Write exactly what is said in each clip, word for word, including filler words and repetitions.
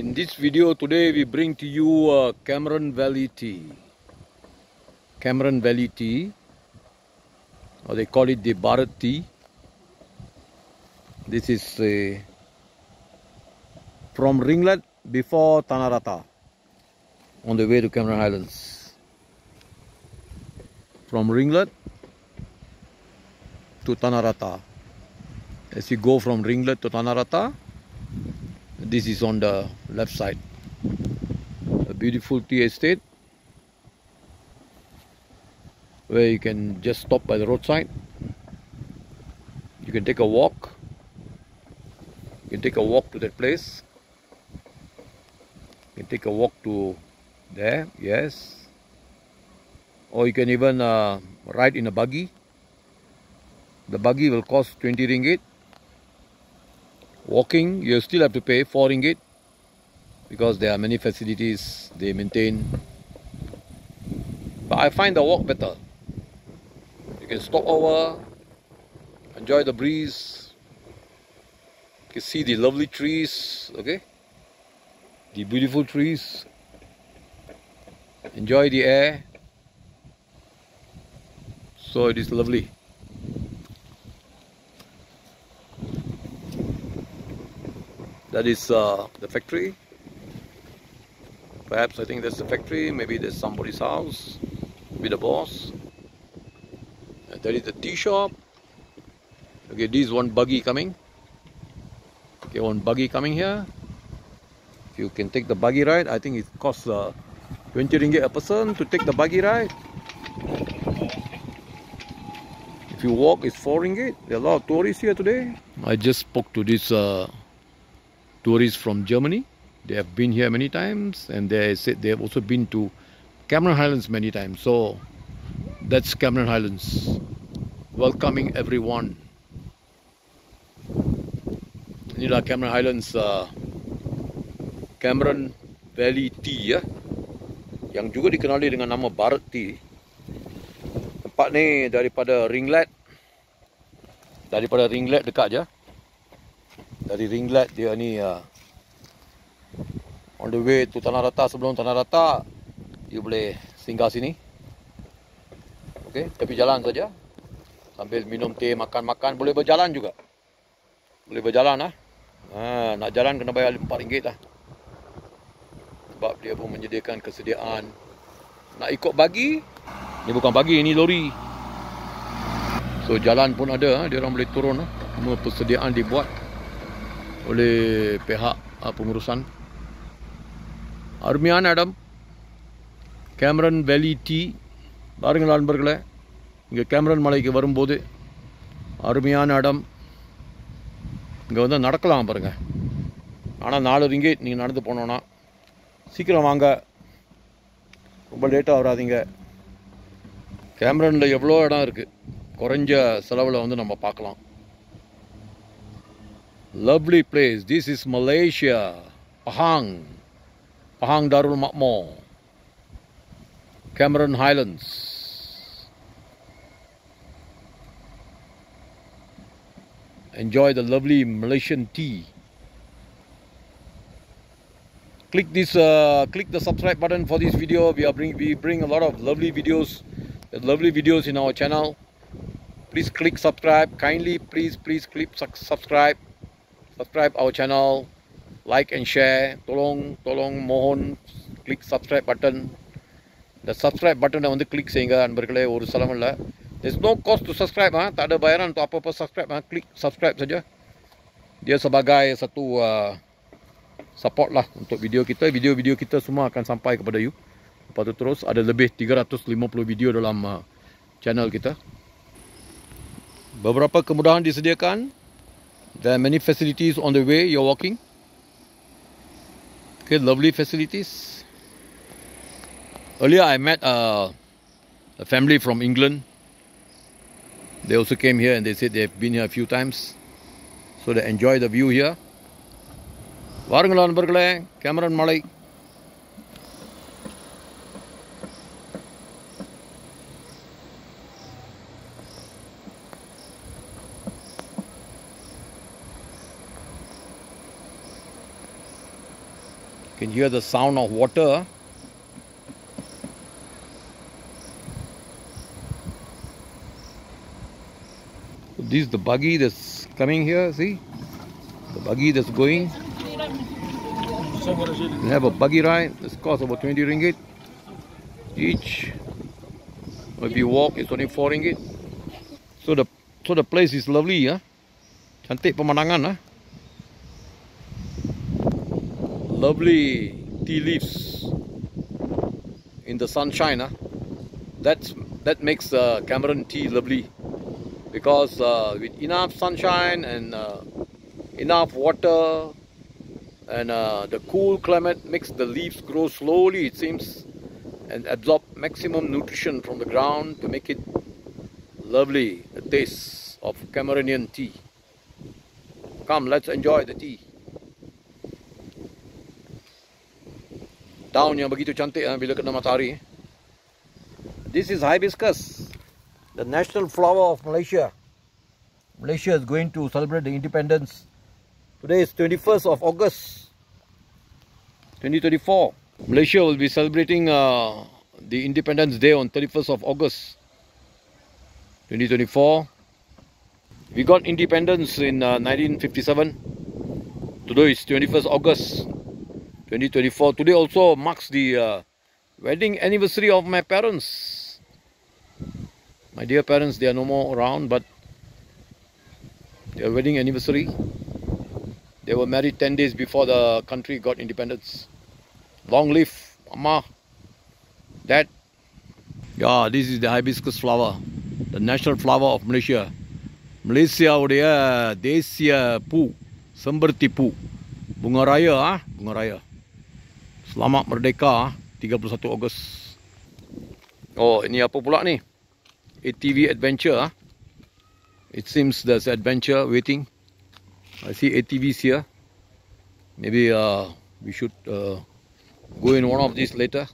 In this video today we bring to you uh, Cameron Valley tea. Cameron Valley tea, or they call it the Bharat tea. This is uh, from Ringlet before Tanah Rata on the way to Cameron Highlands. From Ringlet to Tanah Rata. As you go from Ringlet to Tanah Rata, this is on the left side. A beautiful tea estate where you can just stop by the roadside. You can take a walk. You can take a walk to that place. You can take a walk to there, yes. Or you can even uh, ride in a buggy. The buggy will cost twenty ringgit. Walking, you still have to pay four ringgit because there are many facilities they maintain. But I find the walk better. You can stop over, enjoy the breeze. You can see the lovely trees, okay? The beautiful trees. Enjoy the air. So it is lovely. That is uh, the factory. Perhaps I think that's the factory. Maybe there's somebody's house. Maybe the boss. And that is the tea shop. Okay, this is one buggy coming. Okay, one buggy coming here. If you can take the buggy ride, I think it costs uh, twenty ringgit a person to take the buggy ride. If you walk, it's four ringgit. There are a lot of tourists here today. I just spoke to this uh, tourists from Germany. They have been here many times, and they said they have also been to Cameron Highlands many times. So that's Cameron Highlands, welcoming everyone. Inilah Cameron Highlands, uh, Cameron Valley Tea ya, yang juga dikenali dengan nama Bharat Tea. Tempat ni daripada Ringlet, daripada Ringlet dekat je. Dari Ringlet dia ni uh, on the way to Tanah Rata. Sebelum Tanah Rata, you boleh singgah sini. Okay, tepi jalan saja. Sambil minum teh, makan-makan. Boleh berjalan juga. Boleh berjalan lah. Ha, nak jalan kena bayar empat ringgit lah. Sebab dia pun menyediakan kesediaan. Nak ikut bagi, ni bukan bagi, ini lori. So jalan pun ada, dia orang boleh turun lah. Semua persediaan dibuat oleh pihak uh, pengurusan. Armian Adam, Cameron Valley Tea, பாருங்கள் நண்பர்களே, இங்கே கேமரன் மலைக்கு வரும்போது அருமையான இடம். இங்கே வந்து நடக்கலாம் பாருங்க. ஆனால் நாலு ரிங்கேட் நீங்கள் நடந்து போனோன்னா. சீக்கிரம் வாங்க, ரொம்ப லேட்டாக வராதிங்க. கேமரனில் எவ்வளோ இடம் இருக்குது, குறைஞ்ச செலவில் வந்து நம்ம பார்க்கலாம். Lovely place. This is Malaysia, Pahang, Pahang Darul Makmur, Cameron Highlands. Enjoy the lovely Malaysian tea. Click this, uh, click the subscribe button for this video. We are bring we bring a lot of lovely videos, lovely videos in our channel. Please click subscribe. Kindly, please, please click subscribe. Subscribe our channel, like and share. Tolong, tolong, mohon, click subscribe button. The subscribe button வந்து click செய்யுங்க நண்பர்களே, ஒரு செலவும் இல்லை. There's no cost to subscribe, ha? Tak ada bayaran untuk apa-apa subscribe, ha? Klik subscribe saja. Dia sebagai satu uh, support lah untuk video kita. Video-video kita semua akan sampai kepada you. Lepas tu terus ada lebih tiga ratus lima puluh video dalam uh, channel kita. Beberapa kemudahan disediakan. There are many facilities on the way you're walking. Okay, lovely facilities. Earlier I met uh, a family from England. They also came here and they said they've been here a few times. So they enjoy the view here. வாருங்கள் நண்பர்களே, கேமரன் மலை. can hear the sound of water. This is the buggy that's coming here, see? The buggy that's going. We have a buggy ride. This costs about twenty ringgit each. If you walk, it's only four ringgit. So the so the place is lovely, huh? Cantik pemandangan, huh? Lovely tea leaves in the sunshine, huh? That's that makes uh, Cameron tea lovely, because uh, with enough sunshine and uh, enough water and uh, the cool climate makes the leaves grow slowly, it seems, and absorb maximum nutrition from the ground to make it lovely, the taste of Cameroonian tea. Come, let's enjoy the tea. Daun yang begitu cantik ha, bila kena matahari. This is hibiscus, the national flower of Malaysia. Malaysia is going to celebrate the independence. Today is twenty-first of August twenty twenty-four. Malaysia will be celebrating uh, the Independence Day on thirty-first of August twenty twenty-four. We got independence in uh, nineteen fifty-seven. Today is twenty-first August twenty twenty-four. Today also marks the uh, wedding anniversary of my parents. My dear parents, they are no more around, but their wedding anniversary. They were married ten days before the country got independence. Long live Mama, Dad. Yeah, this is the hibiscus flower, the national flower of Malaysia. Malaysia uடைய தேசிய பூ, செம்பருத்தி பூ. Bunga raya, ah, bunga raya. Selamat Merdeka, tiga puluh satu Ogos. Oh, ini apa pula ni? A T V adventure, ah. It seems there's adventure waiting. I see A T Vs here. Maybe uh, we should uh, go in one of these later.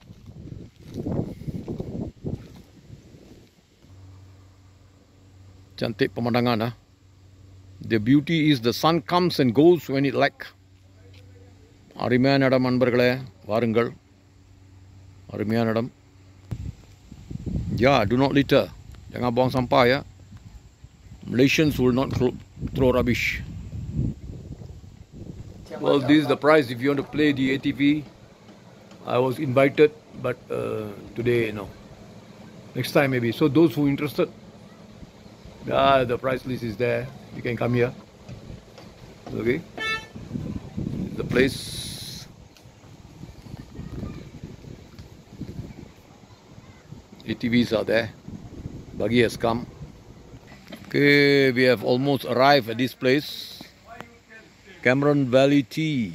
Cantik pemandangan, ah. The beauty is the sun comes and goes when it like. அருமையான இடம் நண்பர்களே, வாருங்கள். அருமையான இடம். Yeah, do not litter. Jangan buang sampah ya. Malaysians will not throw rubbish. Well, this is the price if you want to play the A T V. I was invited, but uh, today no. Next time maybe. So those who are interested, ah, the price list is there. You can come here. Okay. The place. A T Vs are there. Buggy has come. Okay, we have almost arrived at this place. Cameron Valley Tea.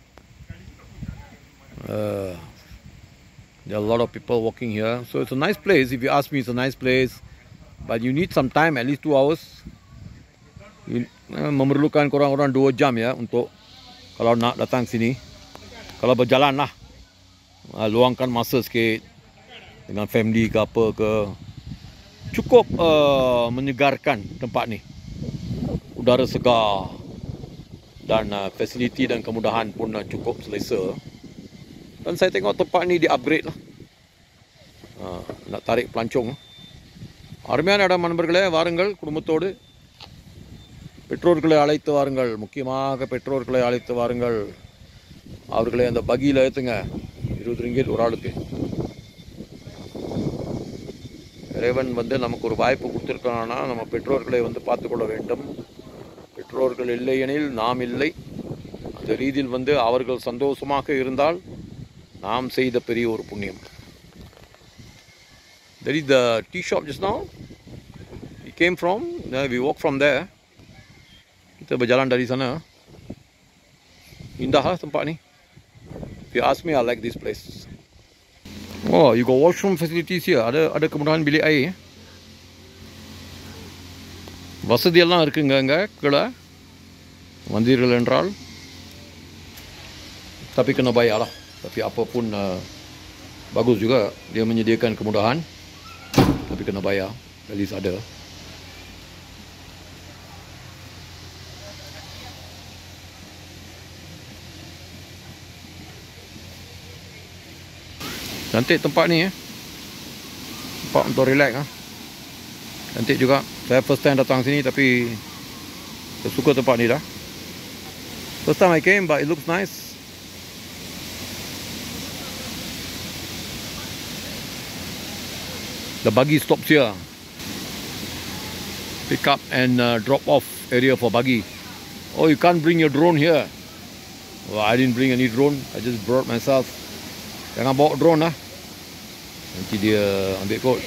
Uh, there are a lot of people walking here. So it's a nice place. If you ask me, it's a nice place. But you need some time, at least two hours. You, uh, memerlukan kurang-kurang dua jam ya untuk kalau nak datang sini. Kalau berjalan lah, uh, luangkan masa sikit dengan family ke apa ke. Cukup uh, menyegarkan tempat ni. Udara segar dan uh, fasiliti dan kemudahan pun uh, cukup selesa. Dan saya tengok tempat ni di upgrade lah. Uh, nak tarik pelancong. அருமையான இடம் நண்பர்களே, வாருங்கள் குடும்பத்தோடு. பெற்றோர்களை அழைத்து வாருங்கள், முக்கியமாக பெற்றோர்களை அழைத்து வாருங்கள். அவர்களை அந்த பகியில் ஏற்றுங்க. இருபது ரிங்கிட் ஒரு ஆளுக்கு. இறைவன் வந்து நமக்கு ஒரு வாய்ப்பு கொடுத்துருக்கானா, நம்ம பெற்றோர்களை வந்து பார்த்துக்கொள்ள வேண்டும். பெற்றோர்கள் இல்லையெனில் நாம் இல்லை. அந்த ரீதியில் வந்து அவர்கள் சந்தோஷமாக இருந்தால் நாம் செய்த பெரிய ஒரு புண்ணியம். That is the tea shop just now. We came from, uh, we walk from there. Kita berjalan dari sana. Indah lah tempat ni. If you ask me, I like this place. Oh, you got washroom facilities here. Ada ada kemudahan bilik air. வசதி எல்லாம் இருக்குங்க அங்க கீழே வந்தீர்கள் என்றால். Tapi kena bayar lah. Tapi apapun uh, bagus juga dia menyediakan kemudahan. Tapi kena bayar. At least ada. Cantik tempat ni eh. Tempat untuk relax ah. Cantik juga. Saya first time datang sini tapi saya suka tempat ni dah. First time I came but it looks nice. The buggy stops here. Pick up and uh, drop off area for buggy. Oh, you can't bring your drone here. Well, I didn't bring any drone. I just brought myself. Jangan bawa drone lah. Nanti dia ambil kot.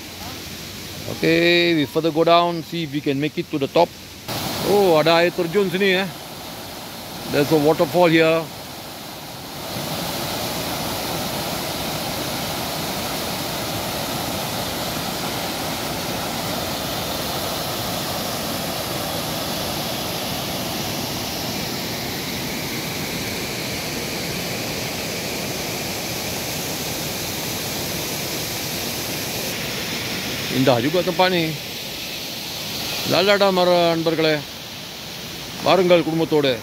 Okay, we further go down, see if we can make it to the top. Oh, ada air terjun sini eh. There's a waterfall here. Indah juga tempat ni. Lalada mara நண்பர்களே. வாருங்கள் குடும்பத்தோடு.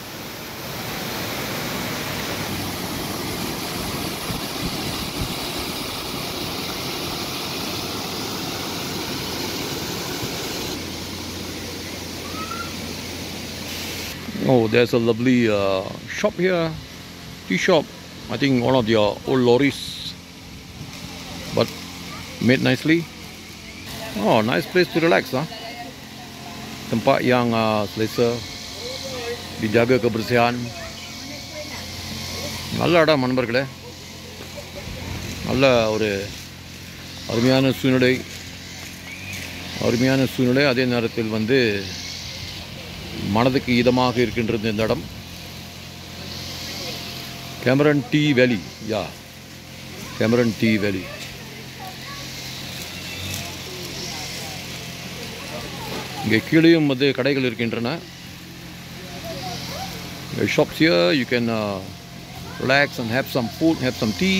Oh, there's a lovely uh, shop here. Tea shop. I think one of your old lorries, but made nicely. Oh, nice place to relax lah. Tempat yang uh, selesa, dijaga kebersihan. நல்ல இடம் நண்பர்களே. நல்ல ஒரு அருமையான சூழ்நிலை. அருமையான சூழ்நிலை அதே நேரத்தில் வந்து மனதுக்கு இதமாக இருக்கின்றது இந்த இடம். Cameron Tea Valley. Yeah. Cameron Tea Valley. இங்கே கீழேயும் வந்து கடைகள் இருக்கின்றன. Shops here, you can uh, relax and have some food, have some tea.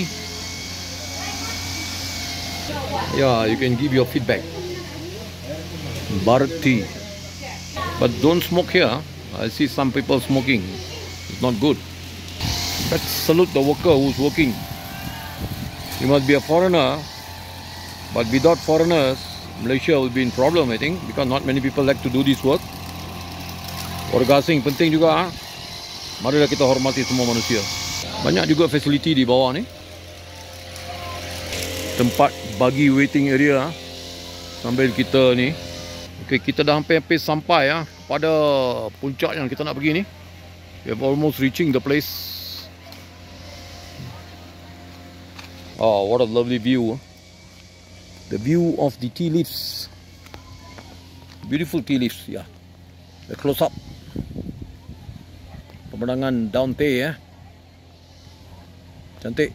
Yeah, you can give your feedback. Bharat tea. But don't smoke here. I see some people smoking. It's not good. Let's salute the worker who's working. He must be a foreigner. But without foreigners, Malaysia will be in problem, I think, because not many people like to do this work. Warga asing penting juga. Marilah kita hormati semua manusia. Banyak juga fasiliti di bawah ni. Tempat bagi waiting area sambil kita ni. Okay, kita dah hampir-hampir sampai ya pada puncak yang kita nak pergi ni. We have almost reaching the place. Oh, what a lovely view. The view of the tea leaves. Beautiful tea leaves, yeah. The close up. Pemandangan daun teh ya. Cantik.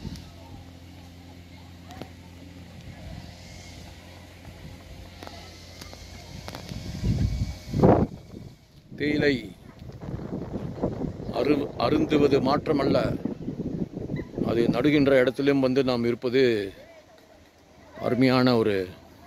தேயிலை அரு அருந்துவது மாற்றமல்ல, அது நடுகின்ற இடத்திலும் வந்து நாம் இருப்பது அருமையான ஒரு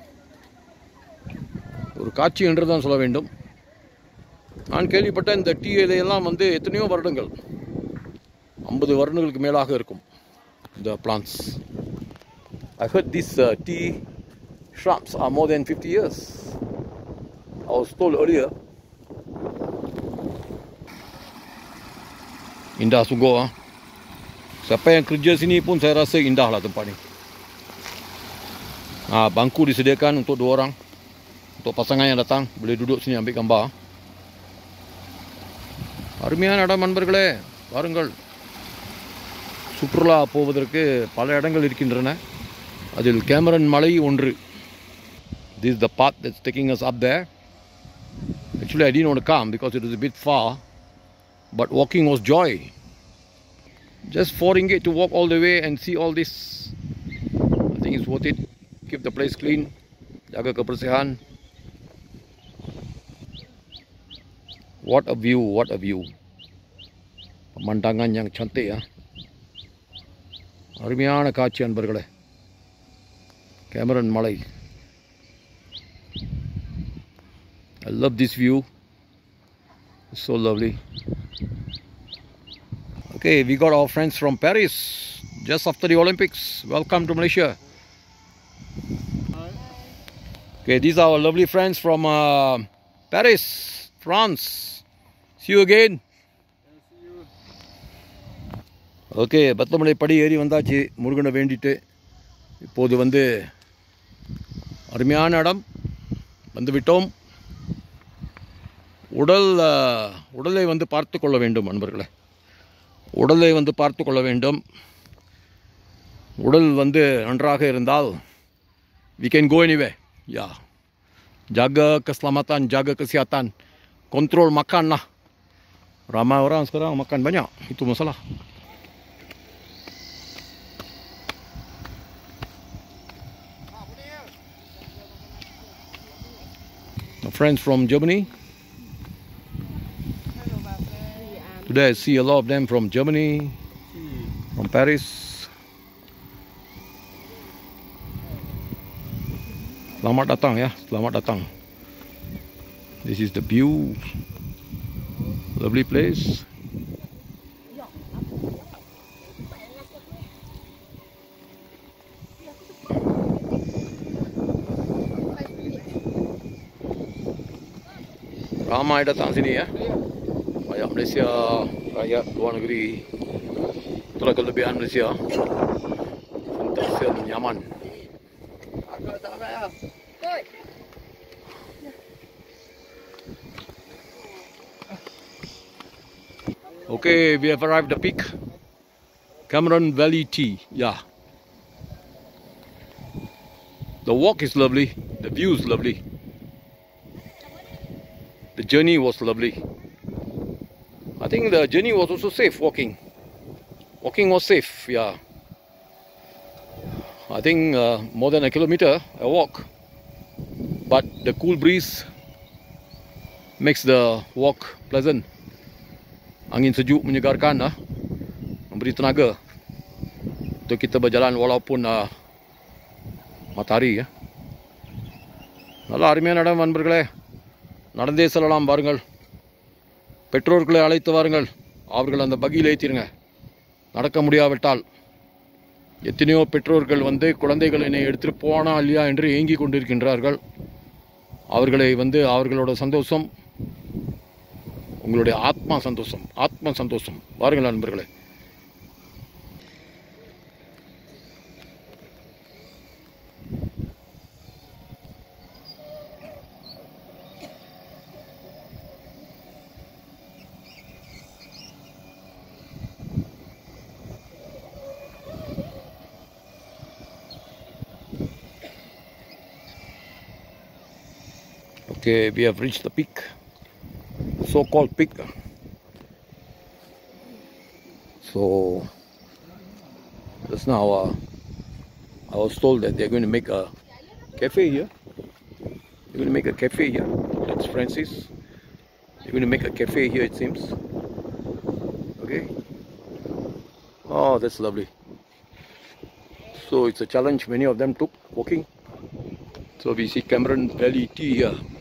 ஒரு காட்சி என்று தான் சொல்ல வேண்டும். நான் கேள்விப்பட்ட இந்த டீ இலையெல்லாம் வந்து எத்தனையோ வருடங்கள், ஐம்பது வருடங்களுக்கு மேலாக இருக்கும் இந்த plants. I heard these uh, tea shrubs are more than fifty years. I was told earlier. Indah sungguh ah. Siapa yang kerja sini pun saya rasa indah lah tempat ni. Ah, bangku disediakan untuk dua orang. Untuk pasangan yang datang boleh duduk sini ambil gambar. அருமையான இடம் நண்பர்களே, பாருங்கள். சுற்றுலா போவதற்கு பல இடங்கள் இருக்கின்றன. அதில் கேமரன் மலை ஒன்று. This is the path that's taking us up there. Actually, I didn't want to come because it was a bit far. But walking was joy. Just four ringgit to walk all the way and see all this. I think it's worth it. Keep the place clean. Jaga kebersihan. What a view, what a view. Pemandangan yang cantik ya. அருமையான காட்சி அன்பர்களே. Cameron Malai. I love this view. It's so lovely. Okay, we got our friends from Paris. just after the Olympics. Welcome to Malaysia. Okay, these are our lovely friends from uh, Paris, France. See you again. Okay, பத்தமலை படி ஏறி வந்தாச்சு முருகனை வேண்டிட்டு. இப்போது வந்து அருமையான இடம் வந்து விட்டோம். உடல் உடலை வந்து பார்த்து கொள்ள வேண்டும் நண்பர்களே. உடலை வந்து பார்த்து கொள்ள வேண்டும். உடல் வந்து நன்றாக இருந்தால் we can go anywhere. Ya, jaga keselamatan, jaga kesihatan, kontrol makan lah. Ramai orang sekarang makan banyak, itu masalah. My friends from Germany. Today I see a lot of them from Germany, from Paris. Selamat datang ya, selamat datang. This is the view. Lovely place. Ramai datang sini ya. Banyak Malaysia, rakyat luar negeri. Itulah kelebihan Malaysia. Sentiasa nyaman. Okay, we have arrived at the peak. Cameron Valley Tea. Yeah. The walk is lovely. The view is lovely. The journey was lovely. I think the journey was also safe walking. Walking was safe, yeah. I think uh, more than a kilometer I walk. But the cool breeze makes the walk pleasant. Angin sejuk menyegarkan, ah, memberi tenaga untuk kita berjalan walaupun uh, matahari. நல்ல அருமையான இடம் நண்பர்களே. நடந்தே செல்லலாம் பாருங்கள். பெற்றோர்களை அழைத்து வாருங்கள். அவர்கள் அந்த பகியில் ஏற்றிருங்க. நடக்க முடியாவிட்டால் எத்தனையோ பெற்றோர்கள் வந்து குழந்தைகள் என்னை எடுத்துட்டு போனா இல்லையா என்று ஏங்கி கொண்டிருக்கின்றார்கள். அவர்களை வந்து அவர்களோட சந்தோஷம் உங்களுடைய ஆத்மா சந்தோஷம், ஆத்ம சந்தோஷம். வாருங்கள் நண்பர்களே. Okay, we have reached the peak. So-called peak. So just now uh, I was told that they're going to make a cafe here. They're going to make a cafe here. That's Francis. They're going to make a cafe here, it seems. Okay. Oh, that's lovely. So it's a challenge many of them took walking. So we see Cameron Valley Tea here.